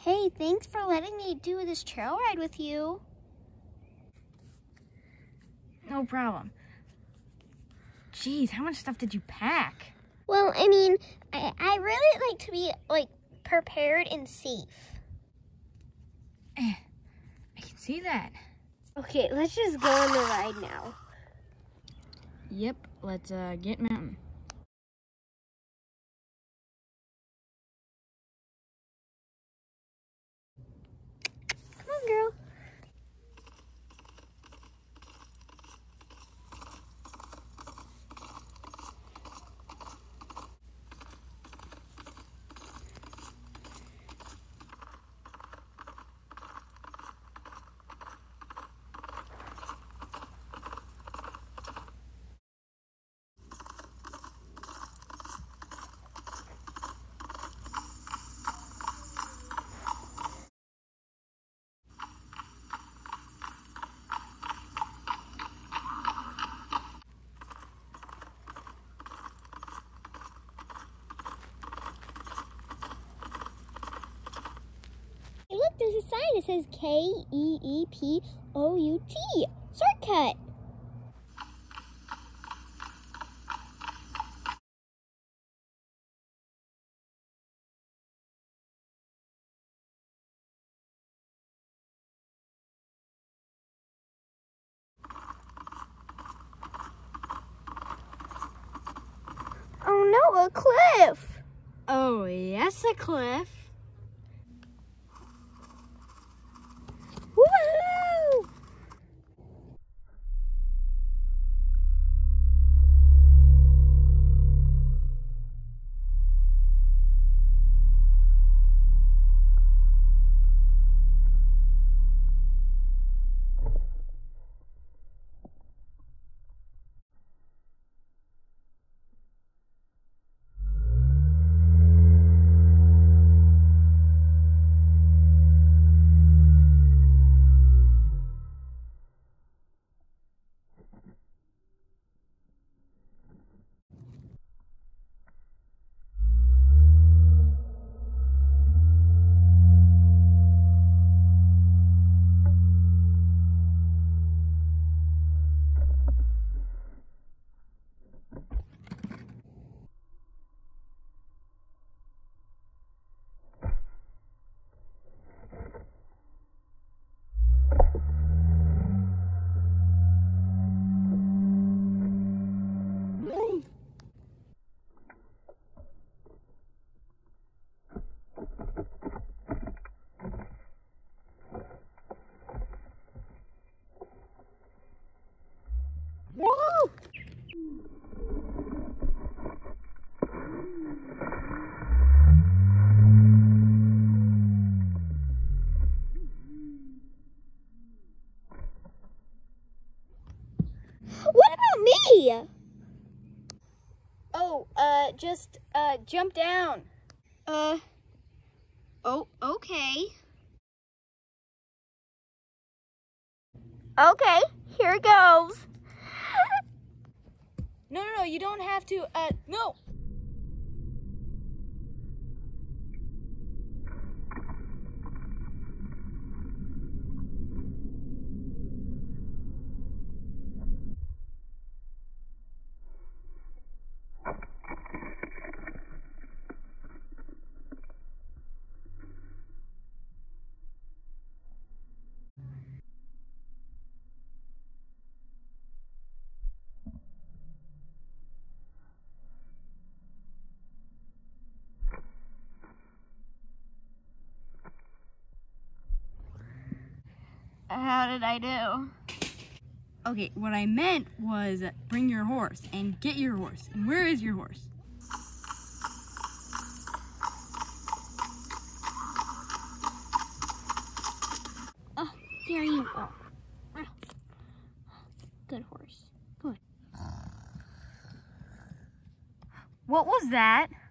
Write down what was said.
Hey, thanks for letting me do this trail ride with you. No problem. Jeez, how much stuff did you pack? Well, I mean, I really like to be, prepared and safe. I can see that. Okay, let's just go on the ride now. Yep, let's get mountain. Come on, girl. Hey, look, there's a sign that says Keepout. Shortcut. Oh no, a cliff. Oh, yes, a cliff. Woohoo! Woo! What about me? Oh, just jump down. Oh, okay. Okay, here it goes. No, you don't have to, no. How did I do? Okay, what I meant was bring your horse and get your horse. And where is your horse? Oh, there you are. Good horse. Good. What was that?